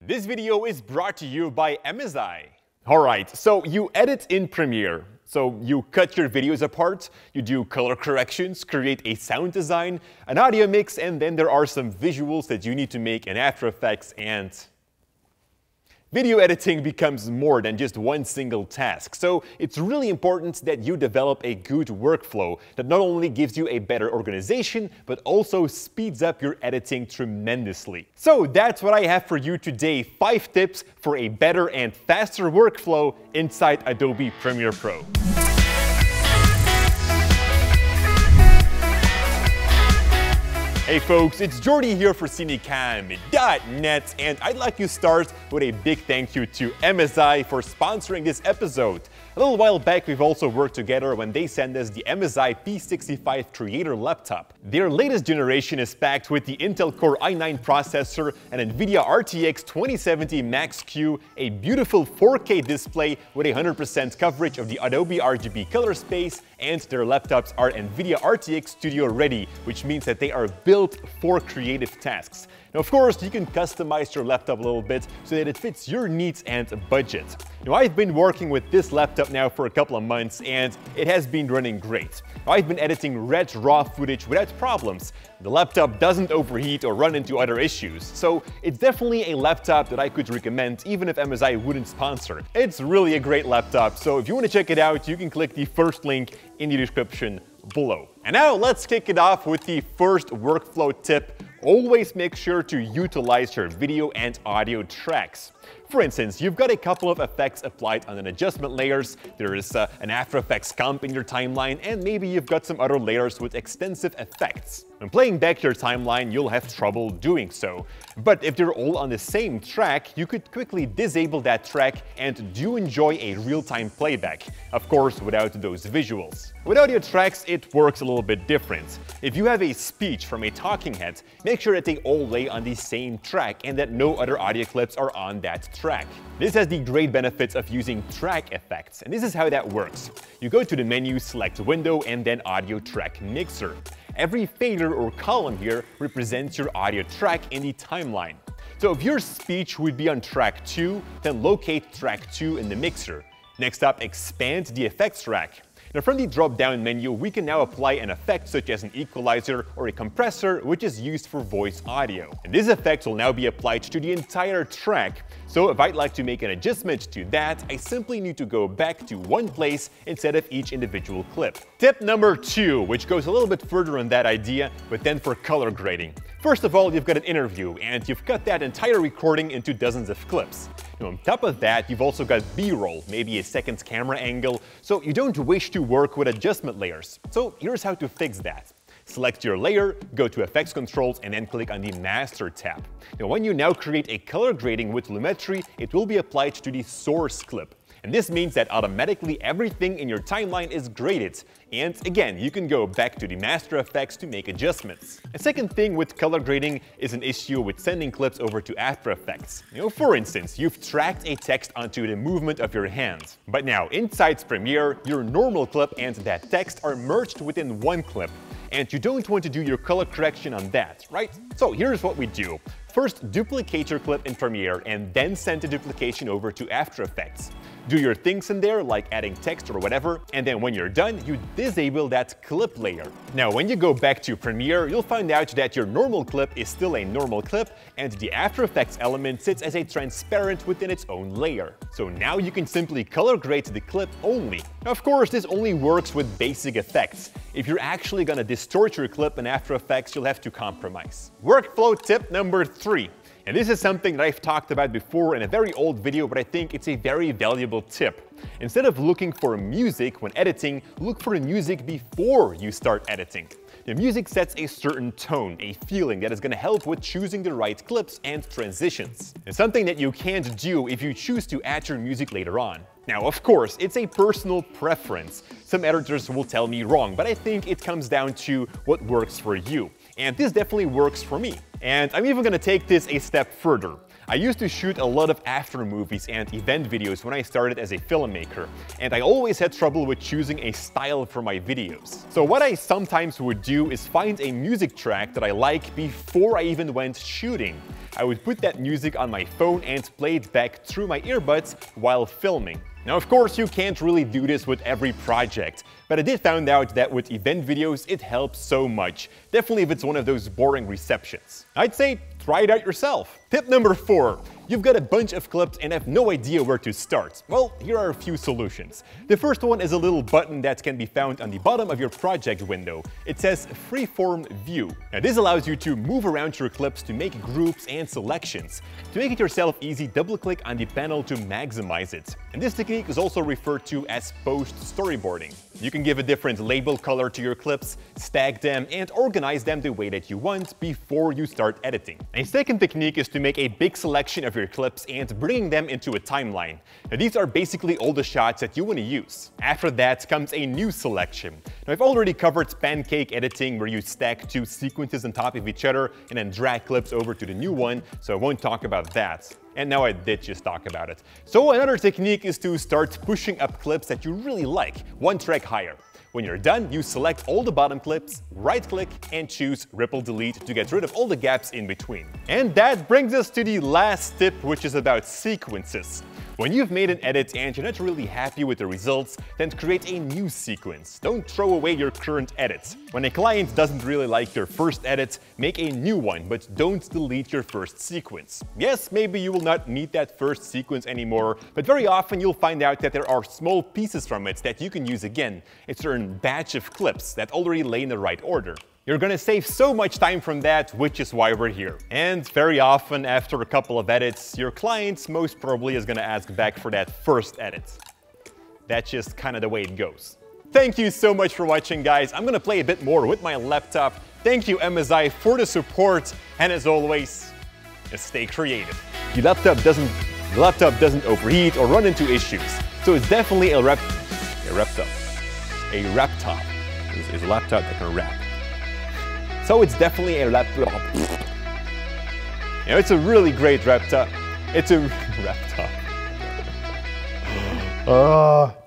This video is brought to you by MSI. Alright, so you edit in Premiere. So you cut your videos apart, you do color corrections, create a sound design, an audio mix, and then there are some visuals that you need to make in After Effects, and video editing becomes more than just one single task. So it's really important that you develop a good workflow that not only gives you a better organization, but also speeds up your editing tremendously. So that's what I have for you today, 5 tips for a better and faster workflow inside Adobe Premiere Pro. Hey folks, it's Jordy here for Cinecam.net, and I'd like to start with a big thank you to MSI for sponsoring this episode. A little while back, we've also worked together when they sent us the MSI P65 Creator laptop. Their latest generation is packed with the Intel Core i9 processor, an NVIDIA RTX 2070 Max-Q, a beautiful 4K display with 100% coverage of the Adobe RGB color space, and their laptops are NVIDIA RTX Studio ready, which means that they are built for creative tasks. Now, of course, you can customize your laptop a little bit so that it fits your needs and budget. Now, I've been working with this laptop now for a couple of months, and it has been running great. Now, I've been editing red RAW footage without problems. The laptop doesn't overheat or run into other issues, so it's definitely a laptop that I could recommend even if MSI wouldn't sponsor. It's really a great laptop, so if you want to check it out, you can click the first link in the description below. And now let's kick it off with the first workflow tip. Always make sure to utilize your video and audio tracks. For instance, you've got a couple of effects applied on an adjustment layers, there is an After Effects comp in your timeline, and maybe you've got some other layers with extensive effects. When playing back your timeline, you'll have trouble doing so. But if they're all on the same track, you could quickly disable that track and do enjoy a real-time playback, of course without those visuals. With audio tracks, it works a little bit different. If you have a speech from a talking head, make sure that they all lay on the same track and that no other audio clips are on that track. This has the great benefits of using track effects, and this is how that works. You go to the menu, select Window, and then Audio Track Mixer. Every fader or column here represents your audio track in the timeline. So if your speech would be on track 2, then locate track 2 in the mixer. Next up, expand the effects rack. Now from the drop-down menu, we can now apply an effect such as an equalizer or a compressor, which is used for voice audio. And this effect will now be applied to the entire track. So if I'd like to make an adjustment to that, I simply need to go back to one place instead of each individual clip. Tip number 2, which goes a little bit further on that idea, but then for color grading. First of all, you've got an interview, and you've cut that entire recording into dozens of clips. Now, on top of that, you've also got B-roll, maybe a second camera angle, so you don't wish to work with adjustment layers. So here's how to fix that. Select your layer, go to Effects Controls, and then click on the Master tab. Now, when you now create a color grading with Lumetri, it will be applied to the source clip. And this means that automatically everything in your timeline is graded. And again, you can go back to the master effects to make adjustments. A second thing with color grading is an issue with sending clips over to After Effects. For instance, you've tracked a text onto the movement of your hand. But now, inside Premiere, your normal clip and that text are merged within one clip. And you don't want to do your color correction on that, right? So here's what we do. First, duplicate your clip in Premiere and then send the duplication over to After Effects. Do your things in there, like adding text or whatever, and then when you're done, you disable that clip layer. Now, when you go back to Premiere, you'll find out that your normal clip is still a normal clip, and the After Effects element sits as a transparent within its own layer. So now you can simply color grade the clip only. Now, of course, this only works with basic effects. If you're actually gonna distort your clip in After Effects, you'll have to compromise. Workflow tip number 3. And this is something that I've talked about before in a very old video, but I think it's a very valuable tip. Instead of looking for music when editing, look for the music before you start editing. The music sets a certain tone, a feeling that is going to help with choosing the right clips and transitions. It's something that you can't do if you choose to add your music later on. Now, of course, it's a personal preference. Some editors will tell me wrong, but I think it comes down to what works for you. And this definitely works for me. And I'm even going to take this a step further. I used to shoot a lot of after movies and event videos when I started as a filmmaker, and I always had trouble with choosing a style for my videos. So what I sometimes would do is find a music track that I like before I even went shooting. I would put that music on my phone and play it back through my earbuds while filming. Now, of course, you can't really do this with every project, but I did find out that with event videos, it helps so much. Definitely if it's one of those boring receptions. I'd say try it out yourself. Tip number 4. You've got a bunch of clips and have no idea where to start. Well, here are a few solutions. The first one is a little button that can be found on the bottom of your project window. It says Freeform View. Now, this allows you to move around your clips to make groups and selections. To make it yourself easy, double-click on the panel to maximize it. And this technique is also referred to as post-storyboarding. You can give a different label color to your clips, stack them, and organize them the way that you want before you start editing. A second technique is to make a big selection of your clips and bringing them into a timeline. Now, these are basically all the shots that you want to use. After that comes a new selection. Now, I've already covered pancake editing, where you stack 2 sequences on top of each other and then drag clips over to the new one, so I won't talk about that. And now I did just talk about it. So another technique is to start pushing up clips that you really like, 1 track higher. When you're done, you select all the bottom clips, right-click, and choose Ripple Delete to get rid of all the gaps in between. And that brings us to the last tip, which is about sequences. When you've made an edit and you're not really happy with the results, then create a new sequence. Don't throw away your current edit. When a client doesn't really like your first edit, make a new one, but don't delete your first sequence. Yes, maybe you will not need that first sequence anymore, but very often you'll find out that there are small pieces from it that you can use again. It's a certain batch of clips that already lay in the right order. You're gonna save so much time from that, which is why we're here. And very often, after a couple of edits, your client most probably is gonna ask back for that first edit. That's just kind of the way it goes. Thank you so much for watching, guys. I'm gonna play a bit more with my laptop. Thank you, MSI, for the support. And as always, just stay creative. The laptop doesn't overheat or run into issues. So it's definitely a laptop. It's a laptop that can rap. So it's definitely a laptop. You know, it's a really great laptop. It's a laptop.